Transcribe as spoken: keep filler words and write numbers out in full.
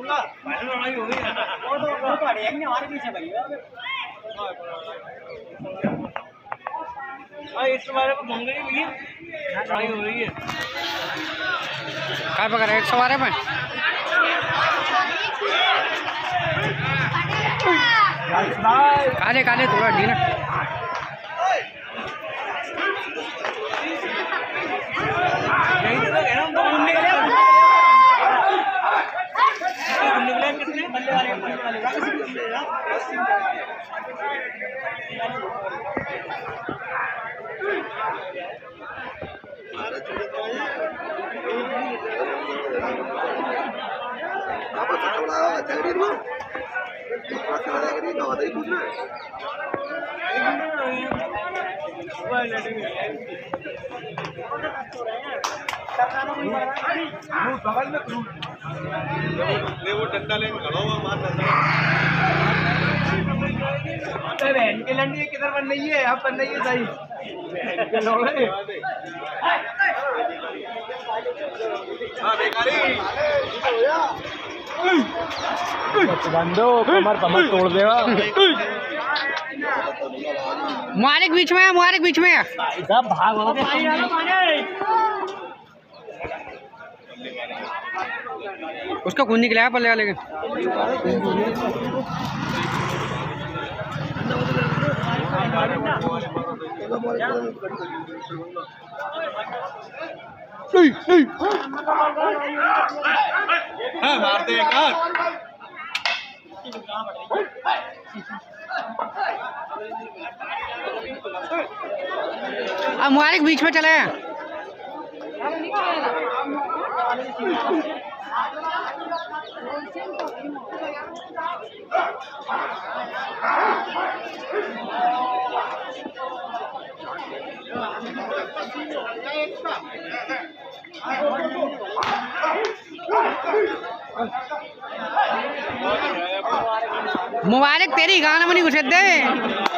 लड़ाई हो गई है वो तो वो तो एक ने हमारे पीछे भाई हां इस बारे में मंगली हुई लड़ाई हो रही है काय पकड़ एक सौ बारह में काले काले थोड़ा ढीला बगल में ले वो डंडा लेके खड़ा हुआ मार बहन के लंडी किधर बन रही है आप बन रही है सही बंदो कमर कमर तोड़ देगा मुबारक बीच में है मुबारक बीच में है सब भाग हो गए उसका खून निकला है पल्ले लेकिन हाँ मारते हैं कार अब मुबारक बीच में चले हैं मुबारक तेरी गाना में नहीं घुसे दे